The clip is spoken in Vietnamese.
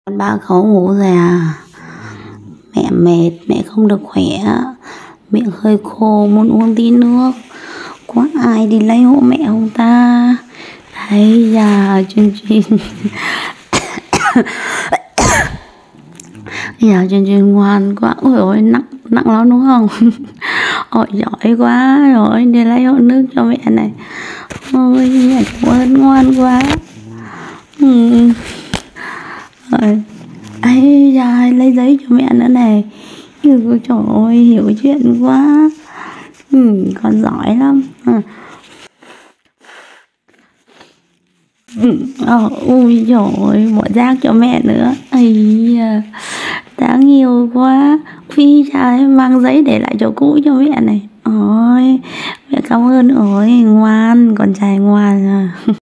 Con ba khó ngủ rồi à? Mẹ mệt, mẹ không được khỏe, miệng hơi khô, muốn uống tí nước. Có ai đi lấy hộ mẹ không ta? Thấy già Chuyên giờ Chuyên ngoan quá. Ôi ôi, nặng lắm đúng không? Ôi giỏi quá rồi, đi lấy hộ nước cho mẹ này. Ôi mẹ cảm ơn, ngoan quá. Rồi ấy da, lấy giấy cho mẹ nữa này. Trời ơi, hiểu chuyện quá. Con giỏi lắm. Ui trời ơi, bỏ rác cho mẹ nữa. Ây da, đáng yêu quá. Phi trời, mang giấy để lại chỗ cũ cho mẹ này. Ôi, mẹ cảm ơn. Ôi ngoan, con trai ngoan à.